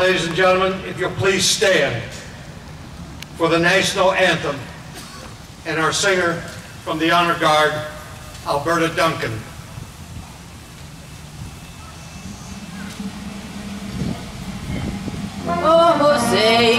ladies and gentlemen, if you'll please stand for the national anthem and our singer from the Honor Guard, Alberta Duncan. Oh, say